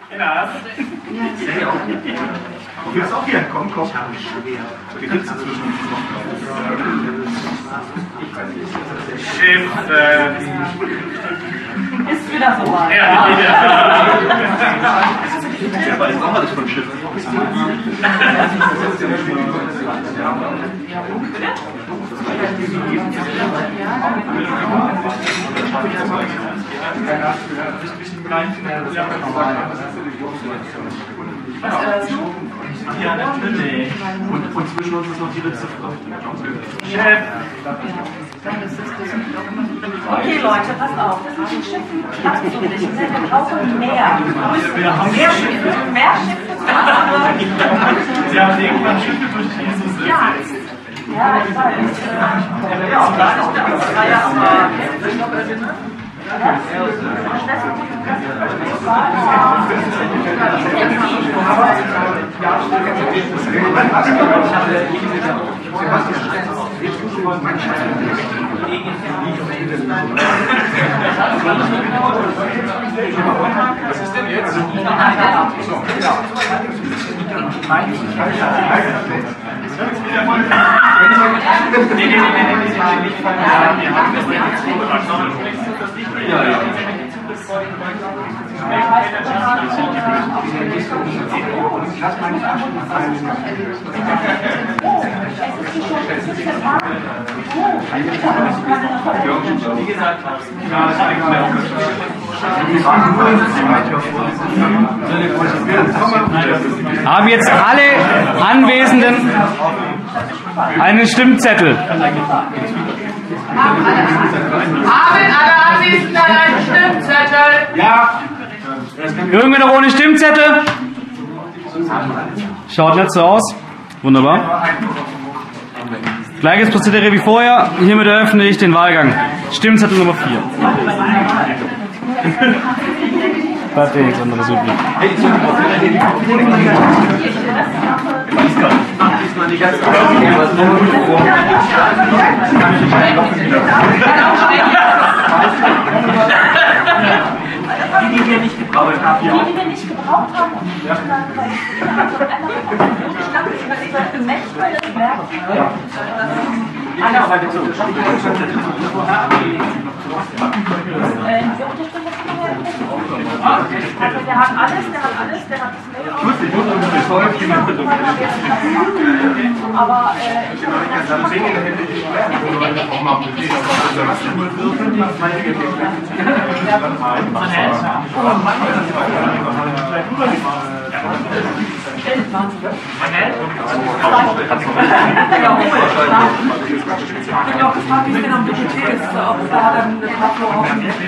Ja. Du bist auch hier. Komm. Wir sitzen zwischen uns noch. Schimpf. Ist wieder so weit. Ja. Aber ich brauche das von Schiff. Ja, natürlich. Und zwischen uns ist noch die letzte Frage. Chef. Okay, Leute, passt auf. Das mit den Schiffen klappt so nicht. Wir brauchen mehr. Mehr Schiffe. Mehr Schiffe für andere. Sie haben irgendwann Schiffe durch Jesus. Ja. Ja, ich weiß. Das war ja aber. Was ist denn jetzt? Haben jetzt alle Anwesenden einen Stimmzettel? Haben alle Anwesenden einen Stimmzettel? Ja. Irgendwer noch ohne Stimmzettel? Schaut nicht so aus. Wunderbar. Gleiches Prozedere wie vorher. Hiermit eröffne ich den Wahlgang. Stimmzettel Nummer 4. Bleibt ja nichts anderes übrig. Die wir nicht gebraucht haben. Die wir nicht gebraucht haben. Und ich glaube, ich überlege, was für Menschen das merken. Also der hat alles, der hat das Mail. Aber ich Ich bin auch gefragt, wie es denn am DGT ist, ob da dann eine Tafel offen ist.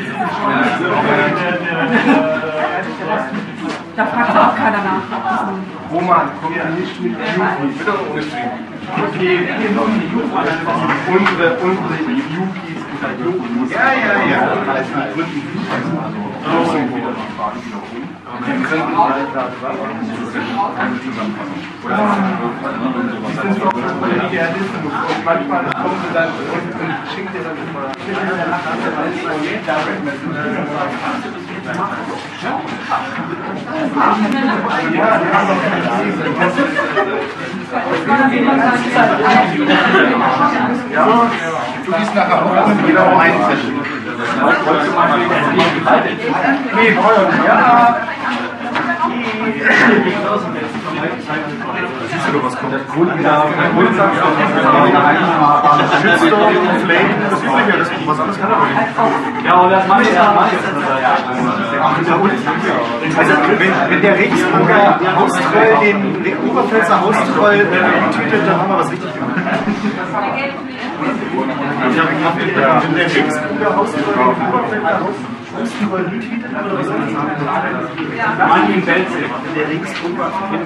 Da fragt auch keiner nach. Roman, kommt ja nicht mit Yuki. Bitte ohne String. Okay, unsere Yukis und der Yukis. Ja. Also wir gründen wieder die Frage wiederholen. Wir könnten vielleicht da eine Zusammenfassung. Oder Idealisten. Und manchmal kommen sie dann und schicken dir dann immer. Ja, du gehst nachher auch genau ein Zettel. Nee, ja. Siehst du doch, was kommt? Grundlage, Shitstorm, Flame, das Übliche, das was anderes kann er nicht. Ja, und das mache ich ja. Also, wenn der Regensburger Haustroll den Oberpfälzer Haustroll tütet, dann haben wir was richtig gemacht. Wenn der Regensburger Haustroll den Oberpfälzer Haustroll retweetet, haben wir was anderes gemacht. Manchen Belze. Der Regensburger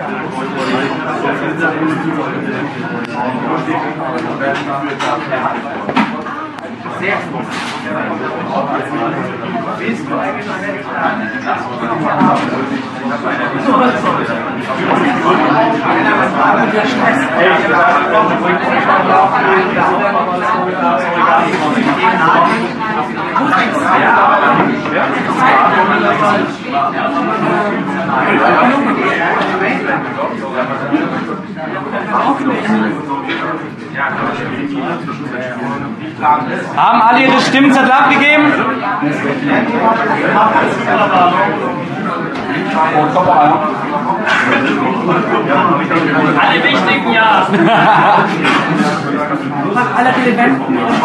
Sehr gut. Haben alle ihre Stimmzettel abgegeben? Alle wichtigen, ja. Alle Relevanten ihre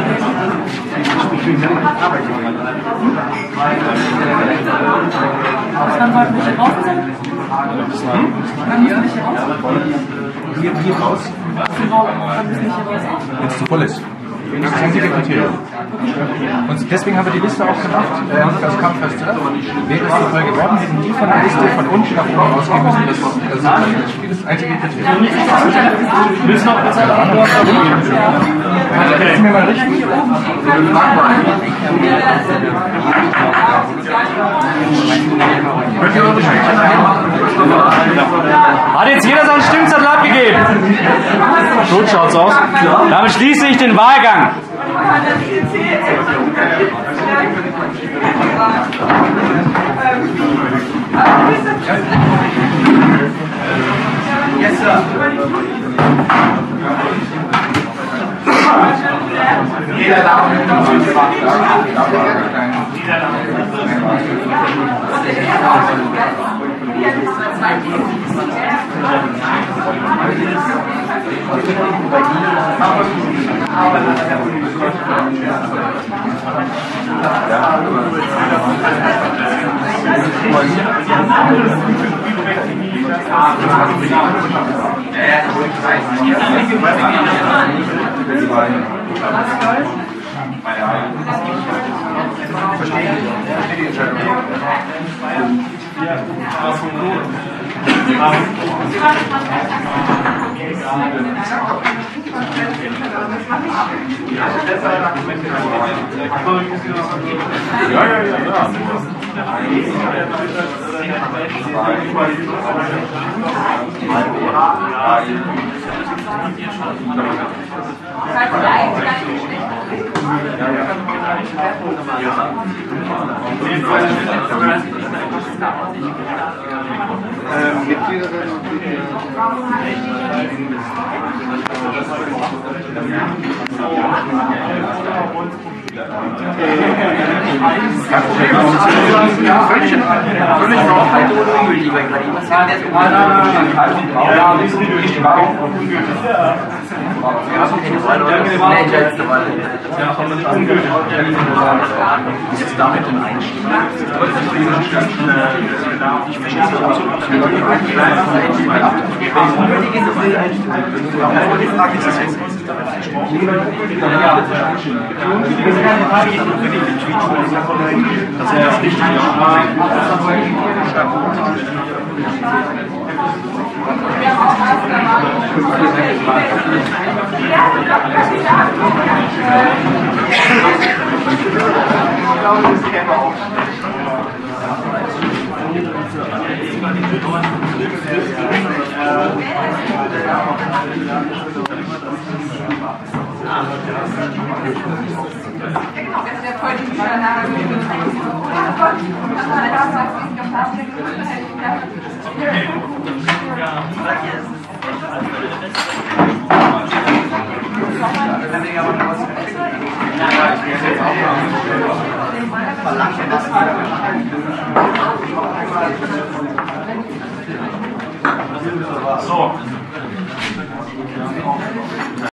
Dann wollten wir hier raus sein? Dann müssen wir hier raus. Hier raus. Dann müssen wir hier raus. Wenn es zu voll ist. Das ist das einzige Kriterium. Und deswegen haben wir die Liste auch gemacht, das Kampffest. Wäre es zu voll geworden, hätten die von der Liste von unten nach oben ausgehen müssen. Das ist das einzige Kriterium. Willst du noch eine Zeit antworten? Kannst du mir mal richten? Hat jetzt jeder seinen Stimmzettel abgegeben? Gut schaut's aus. Damit schließe ich den Wahlgang. Yes, sir. Jeder darf Jetzt damit in Einstieg. So,